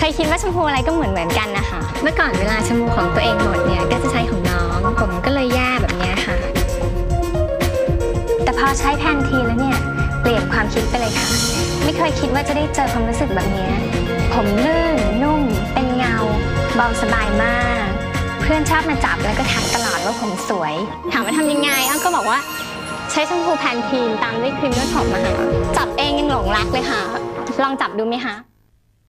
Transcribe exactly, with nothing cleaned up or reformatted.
ยคิดว่าแชมพูอะไรก็เหมือนเหมือนกันนะคะเมื่อก่อนเวลาแชมพูของตัวเองหมดเนี่ยก็จะใช้ของน้องผมก็เลยแย่แบบนี้ค่ะแต่พอใช้แพนทีนแล้วเนี่ยเปลี่ยนความคิดไปเลยค่ะไม่เคยคิดว่าจะได้เจอความรู้สึกแบบนี้ผมลื่นนุ่มเป็นเงาเบาสบายมากเพื่อนชอบมาจับแล้วก็ทักตลอดว่าผมสวยถามว่าทำยังไงอ้ำก็บอกว่าใช้แชมพูแพนทีนตามด้วยครีมนวดผมมาค่ะจับเองยังหลงรักเลยค่ะลองจับดูไหมคะ